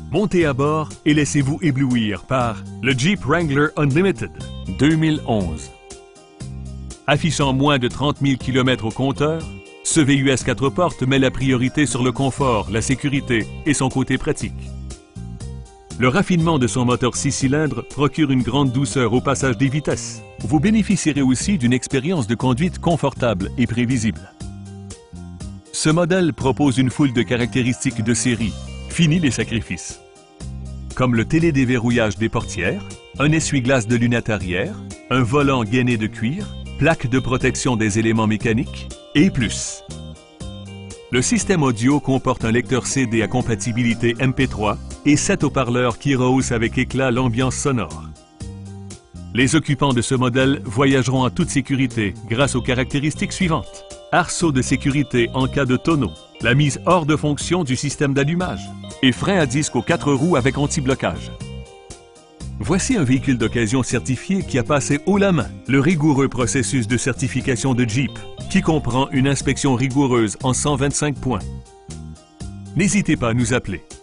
Montez à bord et laissez-vous éblouir par le Jeep Wrangler Unlimited 2011. Affichant moins de 30 000 km au compteur, ce VUS 4 portes met la priorité sur le confort, la sécurité et son côté pratique. Le raffinement de son moteur 6 cylindres procure une grande douceur au passage des vitesses. Vous bénéficierez aussi d'une expérience de conduite confortable et prévisible. Ce modèle propose une foule de caractéristiques de série. Fini les sacrifices. Comme le télédéverrouillage des portières, un essuie-glace de lunettes arrière, un volant gainé de cuir, plaque de protection des éléments mécaniques et plus. Le système audio comporte un lecteur CD à compatibilité MP3 et 7 haut-parleurs qui rehaussent avec éclat l'ambiance sonore. Les occupants de ce modèle voyageront en toute sécurité grâce aux caractéristiques suivantes. Arceau de sécurité en cas de tonneau, la mise hors de fonction du système d'allumage et frein à disque aux 4 roues avec anti-blocage. Voici un véhicule d'occasion certifié qui a passé haut la main le rigoureux processus de certification de Jeep, qui comprend une inspection rigoureuse en 125 points. N'hésitez pas à nous appeler.